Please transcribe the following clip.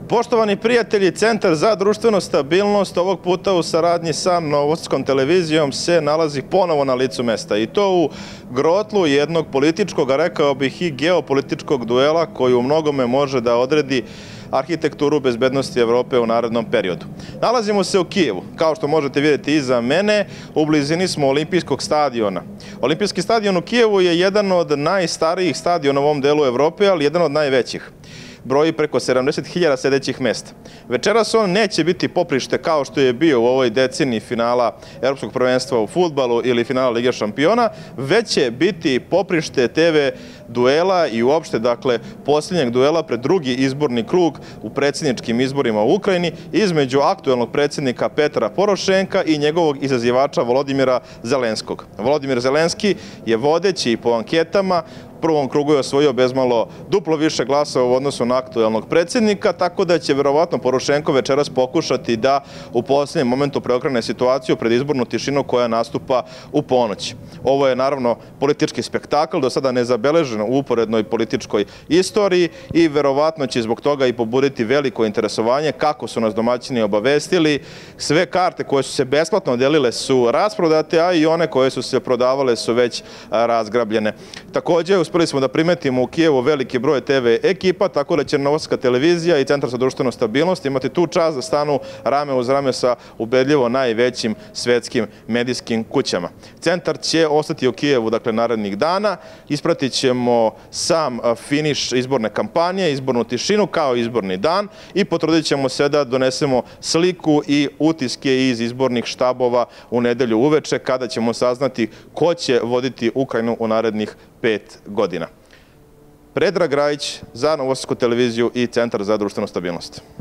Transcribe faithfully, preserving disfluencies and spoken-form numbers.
Poštovani prijatelji, Centar za društvenu stabilnost ovog puta u saradnji sa Novosadskom televizijom se nalazi ponovo na licu mesta i to u grotlu jednog političkog, a rekao bih i geopolitičkog duela koji u mnogome može da odredi arhitekturu bezbednosti Evrope u narednom periodu. Nalazimo se u Kijevu, kao što možete vidjeti iza mene, u blizini smo Olimpijskog stadiona. Olimpijski stadion u Kijevu je jedan od najstarijih stadiona u ovom delu Evrope, ali jedan od najvećih. Broji preko sedamdeset hiljada sedećih mesta. Večeras on neće biti poprište kao što je bio u ovoj deceniji finala Evropskog prvenstva u fudbalu ili finala Lige šampiona, već će biti poprište te ve duela i uopšte, dakle, posljednjeg duela pred drugi izborni krug u predsjedničkim izborima u Ukrajini između aktuelnog predsjednika Petra Porošenka i njegovog izazivača Volodimira Zelenskog. Volodimir Zelenski je vodeći po anketama. U prvom krugu je osvojio bezmalo duplo više glasova u odnosu na aktuelnog predsjednika, tako da će verovatno Porošenko večeras pokušati da u posljednjem momentu preokrene situaciju pred izbornu tišinu koja nastupa u ponoć. Ovo je naravno politički spektakl, do sada nezabeležen u uporednoj političkoj istoriji i verovatno će zbog toga i pobuditi veliko interesovanje kako su nas domaćini obavestili. Sve karte koje su se besplatno delile su rasprodate, a i one koje su se prodavale su već razgrabljene. Također, uspeli smo da primetimo u Kijevu veliki broj te ve ekipa, tako da će Novosadska televizija i Centar za društvenu stabilnost imati tu čast da stanu rame uz rame sa ubedljivo najvećim svetskim medijskim kućama. Centar će ostati u Kijevu, dakle, narednih dana. Ispratit ćemo sam finiš izborne kampanje, izbornu tišinu kao izborni dan i potrudit ćemo se da donesemo sliku i utiske iz izbornih štabova u nedelju uveče, kada ćemo saznati ko će voditi Ukrajinu u narednih pet godina. Predrag Rajić za Novosadsku televiziju i Centar za društvenu stabilnost.